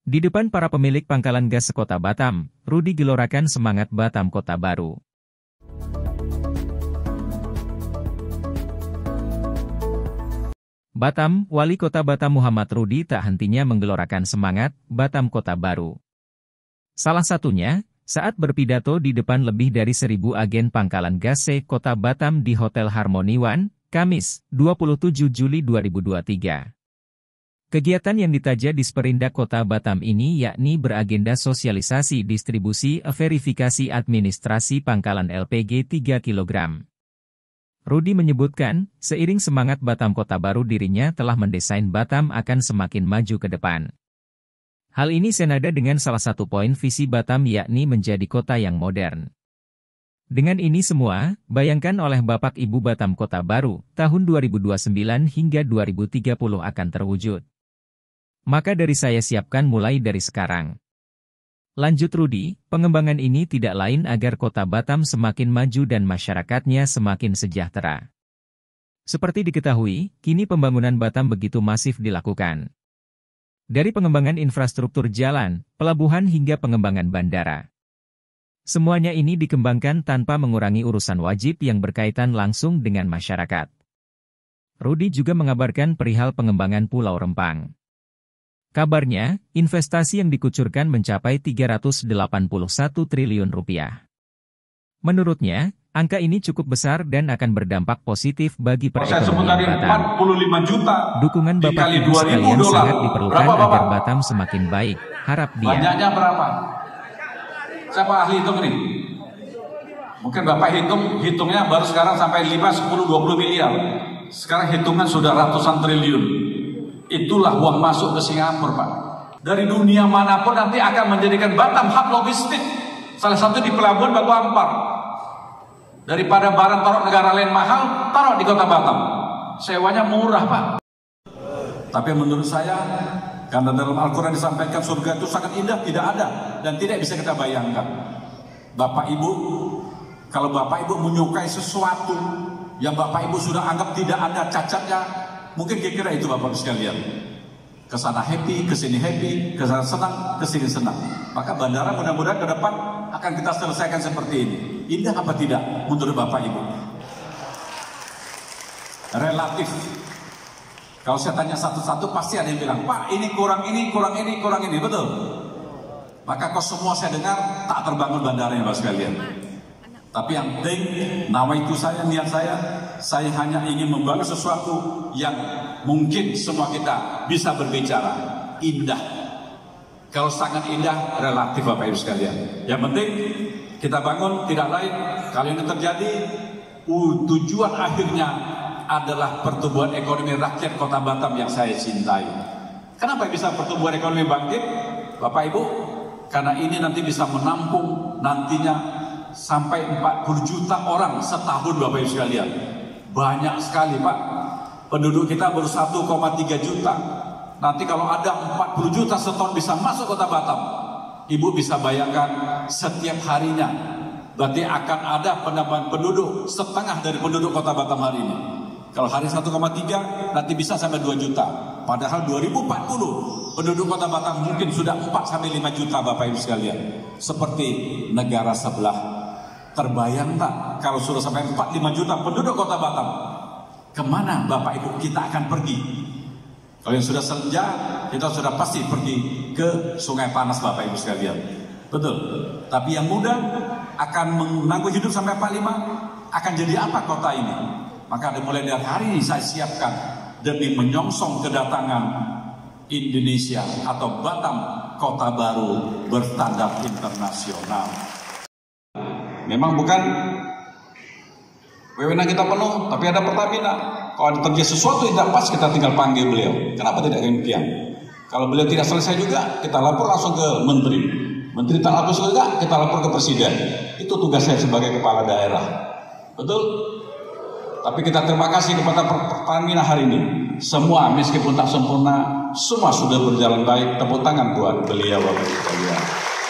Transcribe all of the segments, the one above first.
Di depan para pemilik pangkalan gas sekota Batam, Rudi gelorakan semangat Batam Kota Baru. Batam, Wali Kota Batam Muhammad Rudi tak hentinya menggelorakan semangat Batam Kota Baru. Salah satunya, saat berpidato di depan lebih dari 1.000 agen pangkalan gas Kota Batam di Hotel Harmony One, Kamis, 27 Juli 2023. Kegiatan yang ditaja di Sperindak Kota Batam ini yakni beragenda sosialisasi distribusi verifikasi administrasi pangkalan LPG 3 kg. Rudi menyebutkan, seiring semangat Batam Kota Baru dirinya telah mendesain Batam akan semakin maju ke depan. Hal ini senada dengan salah satu poin visi Batam yakni menjadi kota yang modern. Dengan ini semua, bayangkan oleh Bapak Ibu Batam Kota Baru, tahun 2029 hingga 2030 akan terwujud. Maka dari saya siapkan mulai dari sekarang. Lanjut Rudi, pengembangan ini tidak lain agar kota Batam semakin maju dan masyarakatnya semakin sejahtera. Seperti diketahui, kini pembangunan Batam begitu masif dilakukan. Dari pengembangan infrastruktur jalan, pelabuhan hingga pengembangan bandara. Semuanya ini dikembangkan tanpa mengurangi urusan wajib yang berkaitan langsung dengan masyarakat. Rudi juga mengabarkan perihal pengembangan Pulau Rempang. Kabarnya, investasi yang dikucurkan mencapai 381 triliun rupiah. Menurutnya, angka ini cukup besar dan akan berdampak positif bagi perekonomian Batam. 45 juta dukungan Bapak Ibu sekalian sangat diperlukan agar Batam semakin baik, harap dia. Banyaknya berapa? Siapa ahli hitung ini? Mungkin Bapak hitungnya baru sekarang sampai 5, 10, 20 miliar. Sekarang hitungan sudah ratusan triliun. Itulah uang masuk ke Singapura, Pak. Dari dunia manapun nanti akan menjadikan Batam hub logistik. Salah satu di Pelabuhan Batu Ampar. Daripada barang taruh negara lain mahal, taruh di kota Batam. Sewanya murah, Pak. Tapi menurut saya, karena dalam Al-Quran disampaikan surga itu sangat indah, tidak ada. Dan tidak bisa kita bayangkan. Bapak Ibu, kalau Bapak Ibu menyukai sesuatu yang Bapak Ibu sudah anggap tidak ada cacatnya, mungkin kira-kira itu Bapak sekalian. Kesana happy, kesini happy, kesana senang, kesini senang. Maka bandara mudah-mudahan ke depan akan kita selesaikan seperti ini. Indah apa tidak menurut Bapak Ibu? Relatif. Kalau saya tanya satu-satu pasti ada yang bilang, Pak ini kurang ini, kurang ini, kurang ini. Betul? Maka kau semua saya dengar tak terbangun bandaranya Bapak sekalian. Tapi yang penting, nama itu saya, niat saya hanya ingin membangun sesuatu yang mungkin semua kita bisa berbicara. Indah. Kalau sangat indah, relatif Bapak Ibu sekalian. Yang penting, kita bangun tidak lain. Kalau ini terjadi, tujuan akhirnya adalah pertumbuhan ekonomi rakyat Kota Batam yang saya cintai. Kenapa bisa pertumbuhan ekonomi bangkit? Bapak Ibu, karena ini nanti bisa menampung nantinya sampai 40 juta orang setahun Bapak Ibu sekalian. Banyak sekali Pak. Penduduk kita baru 1,3 juta. Nanti kalau ada 40 juta setahun bisa masuk kota Batam. Ibu bisa bayangkan setiap harinya. Berarti akan ada penambahan penduduk setengah dari penduduk kota Batam hari ini. Kalau hari 1,3 nanti bisa sampai 2 juta. Padahal 2040 penduduk kota Batam mungkin sudah 4-5 juta Bapak Ibu sekalian. Seperti negara sebelah. Terbayang tak kalau sudah sampai 4-5 juta penduduk kota Batam, kemana Bapak Ibu kita akan pergi? Kalau yang sudah senja, kita sudah pasti pergi ke Sungai Panas Bapak Ibu sekalian. Betul. Tapi yang muda akan menanggung hidup sampai 45, akan jadi apa kota ini? Maka mulai dari hari ini saya siapkan demi menyongsong kedatangan Indonesia atau Batam Kota Baru berstandar internasional. Memang bukan wewenang kita penuh, tapi ada Pertamina. Kalau ada terjadi sesuatu yang tidak pas, kita tinggal panggil beliau. Kenapa tidak demikian? Kalau beliau tidak selesai juga, kita lapor langsung ke menteri. Menteri tak lapor juga, kita lapor ke presiden. Itu tugas saya sebagai kepala daerah. Betul? Tapi kita terima kasih kepada Pertamina hari ini. Semua meskipun tak sempurna, semua sudah berjalan baik. Tepuk tangan buat beliau Bapak Ibu sekalian.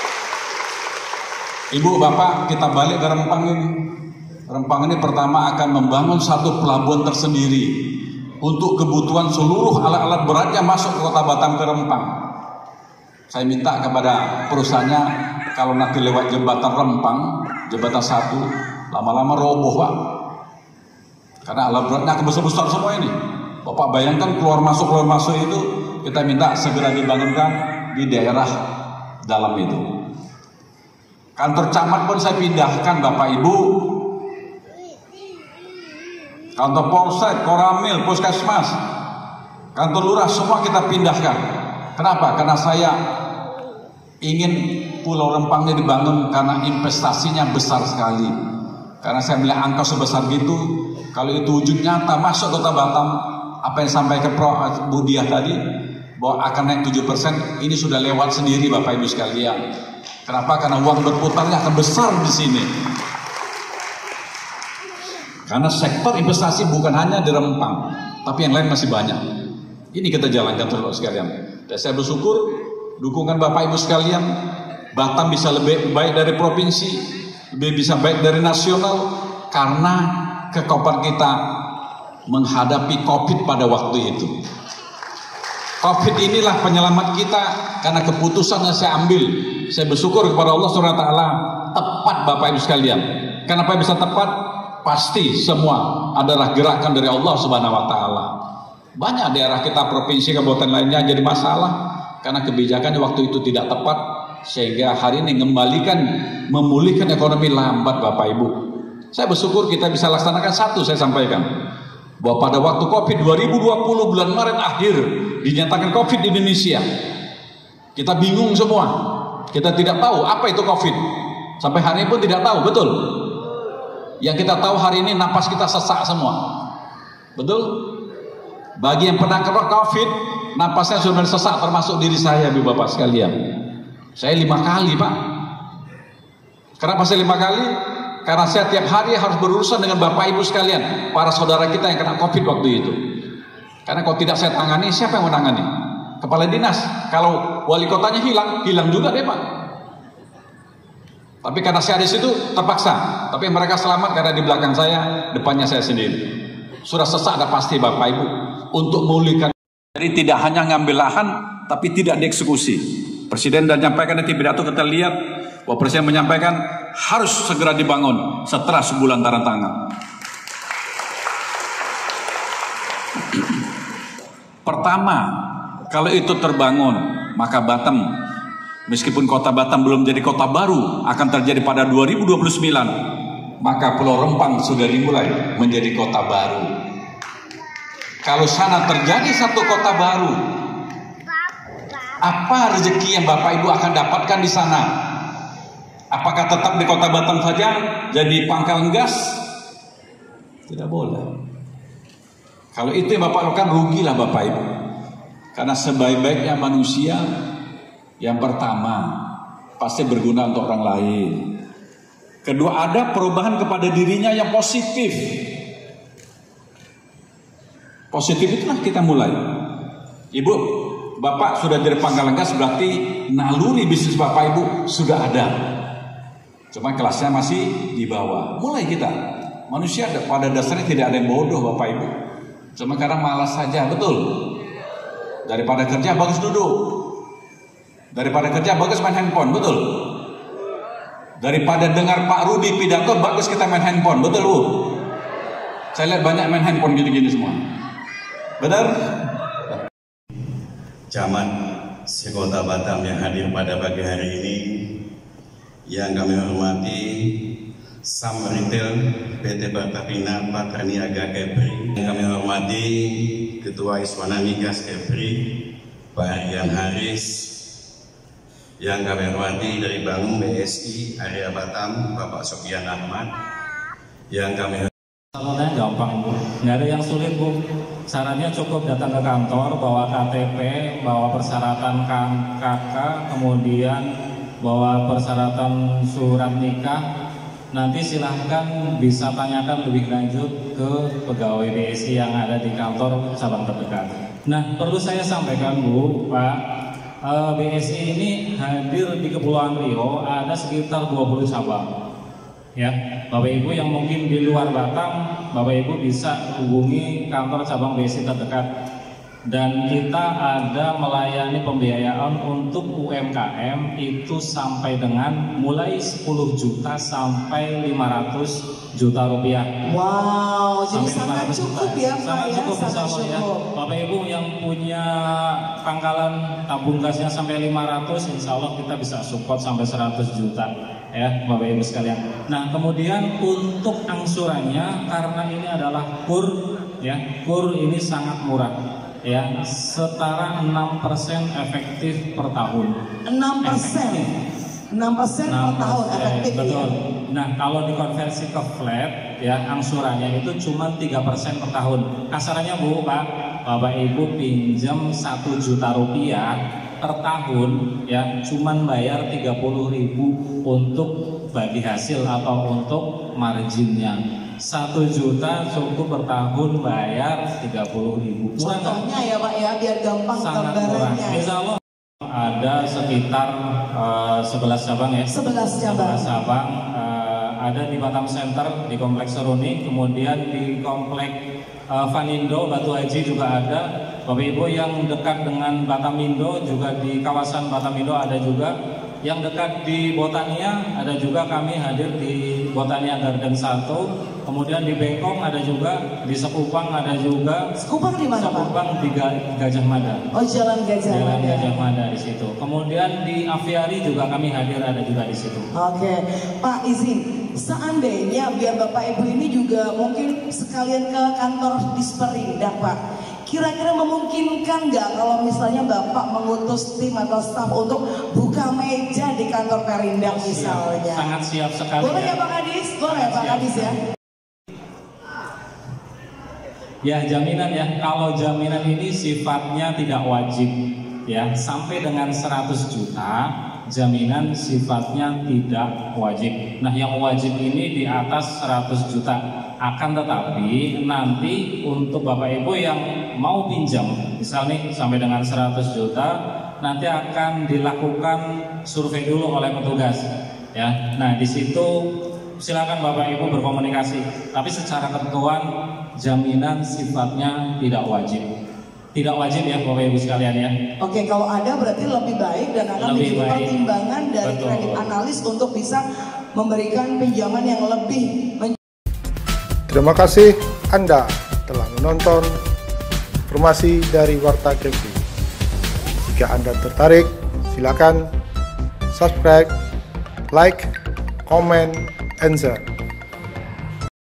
Ibu Bapak, kita balik ke Rempang ini. Rempang ini pertama akan membangun satu pelabuhan tersendiri untuk kebutuhan seluruh alat-alat beratnya masuk ke kota Batam ke Rempang. Saya minta kepada perusahaannya, kalau nanti lewat jembatan Rempang, jembatan 1, lama-lama roboh Pak. Karena alat beratnya akan besar-besar semua ini. Bapak bayangkan keluar masuk itu, kita minta segera dibangunkan di daerah dalam itu. Kantor camat pun saya pindahkan Bapak Ibu. Kantor polsek, koramil, puskesmas, kantor lurah semua kita pindahkan. Kenapa? Karena saya ingin Pulau Rempang ini dibangun karena investasinya besar sekali. Karena saya melihat angka sebesar gitu, kalau itu wujud nyata masuk Kota Batam, apa yang disampaikan Prof. Budiah tadi, bahwa akan naik 7%, ini sudah lewat sendiri Bapak Ibu sekalian. Kenapa? Karena uang berputarnya akan besar di sini. Karena sektor investasi bukan hanya di Rempang, tapi yang lain masih banyak. Ini kita jalankan terus sekalian. Dan saya bersyukur dukungan Bapak Ibu sekalian, Batam bisa lebih baik dari provinsi, lebih bisa baik dari nasional, karena kekompakan kita menghadapi COVID pada waktu itu. COVID inilah penyelamat kita, karena keputusan yang saya ambil, saya bersyukur kepada Allah SWT, tepat Bapak Ibu sekalian. Kenapa bisa tepat? Pasti semua adalah gerakan dari Allah Subhanahu wa Ta'ala. Banyak daerah kita, provinsi, kabupaten lainnya jadi masalah karena kebijakannya waktu itu tidak tepat, sehingga hari ini memulihkan ekonomi lambat Bapak Ibu. Saya bersyukur kita bisa laksanakan satu, saya sampaikan bahwa pada waktu COVID 2020 bulan Maret akhir dinyatakan COVID di Indonesia, kita bingung semua, kita tidak tahu apa itu COVID, sampai hari ini pun tidak tahu, betul? Yang kita tahu hari ini napas kita sesak semua, betul? Bagi yang pernah kena COVID, napasnya sudah sesak, termasuk diri saya, Ibu Bapak sekalian. Saya 5 kali Pak. Kenapa saya 5 kali? Karena saya tiap hari harus berurusan dengan Bapak Ibu sekalian, para saudara kita yang kena COVID waktu itu. Karena kalau tidak saya tangani, siapa yang menangani? Kepala dinas. Kalau wali kotanya hilang juga deh Pak. Tapi karena saya di situ terpaksa. Tapi mereka selamat karena di belakang saya, depannya saya sendiri. Sudah sesak ada pasti Bapak Ibu untuk memulihkan. Jadi tidak hanya ngambil lahan, tapi tidak dieksekusi. Presiden dan menyampaikan di pidato, kita lihat bahwa Presiden menyampaikan harus segera dibangun setelah sebulan tanda tangan. Pertama, kalau itu terbangun, maka Batam, meskipun kota Batam belum jadi kota baru, akan terjadi pada 2029, maka Pulau Rempang sudah dimulai menjadi kota baru. Kalau sana terjadi satu kota baru, apa rezeki yang Bapak Ibu akan dapatkan di sana? Apakah tetap di kota Batam saja jadi pangkalan gas? Tidak boleh. Kalau itu yang Bapak lakukan, rugilah Bapak Ibu. Karena sebaik-baiknya manusia, yang pertama pasti berguna untuk orang lain. Kedua, ada perubahan kepada dirinya yang positif. Positif itulah kita mulai. Ibu, Bapak sudah jadi pangkalan gas, berarti naluri bisnis Bapak Ibu sudah ada. Cuma kelasnya masih di bawah. Mulai kita. Manusia pada dasarnya tidak ada yang bodoh Bapak Ibu. Cuma karena malas saja, betul. Daripada kerja bagus duduk. Daripada kerja bagus main handphone, betul. Daripada dengar Pak Rudi pidato, bagus kita main handphone, betul Bu? Saya lihat banyak main handphone gini-gini semua. Benar? Camat sekota Batam yang hadir pada pagi hari ini, yang kami hormati Sam Retail PT Pertamina Patraniaga Kepri, yang kami hormati Ketua Iswana Migas Kepri Pak Rian Haris, yang kami hormati dari Bank BSI Area Batam Bapak Sofian Ahmad, yang kami Salonnya gampang Bu, nggak ada yang sulit Bu. Syaratnya cukup datang ke kantor, bawa KTP, bawa persyaratan KK, kemudian bawa persyaratan surat nikah. Nanti silahkan bisa tanyakan lebih lanjut ke pegawai BSI yang ada di kantor cabang terdekat. Nah, perlu saya sampaikan Bu, Pak, BSI ini hadir di Kepulauan Riau ada sekitar 20 cabang. Ya, Bapak Ibu yang mungkin di luar Batam, Bapak Ibu bisa hubungi kantor cabang BSI terdekat Dan kita ada melayani pembiayaan untuk UMKM itu sampai dengan mulai 10 juta sampai 500 juta rupiah. Wow, jadi Sampai sangat 500 cukup juta. ya Pak Sangat ya, cukup, insya sangat Allah ya. cukup. Bapak Ibu yang punya pangkalan tabung gasnya sampai 500, insya Allah kita bisa support sampai 100 juta ya Bapak Ibu sekalian. Nah kemudian untuk angsurannya, karena ini adalah KUR ya, KUR ini sangat murah ya, setara 6% efektif per tahun. 6%? 6% per tahun efektif ya? Betul. Nah kalau dikonversi ke flat ya, angsurannya itu cuma 3% per tahun. Kasarannya Bu, Pak, Bapak Ibu pinjam 1 juta rupiah per tahun ya, cuman bayar 30.000 untuk bagi hasil atau untuk marginnya. 1 juta cukup per tahun bayar 30.000. Contohnya ya Pak ya, biar gampang sangat murah. gambarannya. Insya Allah ada sekitar 11 cabang ya. 11 cabang. 11 cabang. Ada di Batam Center, di Kompleks Seruni, kemudian di Kompleks Vanindo, Batu Haji juga ada. Bapak Ibu yang dekat dengan Batamindo juga di kawasan Batamindo ada juga. Yang dekat di Botania ada juga, kami hadir di Botania Garden 1. Kemudian di Bengkong ada juga, di Sekupang ada juga. Sekupang di mana Pak? Sekupang di Gajah Mada. Oh, Jalan Gajah Jalan Mada. Gajah Mada di situ. Kemudian di Aviari juga kami hadir ada juga di situ. Oke, Pak izin, seandainya biar Bapak Ibu ini juga mungkin sekalian ke kantor Disperindak Pak, kira-kira memungkinkan nggak kalau misalnya Bapak mengutus tim atau staf untuk buka meja di kantor Perindak misalnya? Sangat siap sekali. Boleh ya Pak Kadis? Boleh Pak Kadis ya? Ya jaminan ya, kalau jaminan ini sifatnya tidak wajib ya, sampai dengan 100 juta jaminan sifatnya tidak wajib. Nah yang wajib ini di atas 100 juta. Akan tetapi nanti untuk Bapak Ibu yang mau pinjam, misalnya sampai dengan 100 juta, nanti akan dilakukan survei dulu oleh petugas ya. Nah di situ silakan Bapak Ibu berkomunikasi, tapi secara ketentuan jaminan sifatnya tidak wajib. Tidak wajib ya Bapak Ibu sekalian ya. Oke, kalau ada berarti lebih baik dan akan Lebih menjadi baik. pertimbangan dari Betul. kredit analis untuk bisa memberikan pinjaman yang lebih. Terima kasih Anda telah menonton informasi dari Warta Kepri. Jika Anda tertarik, silakan subscribe, like, comment, and share.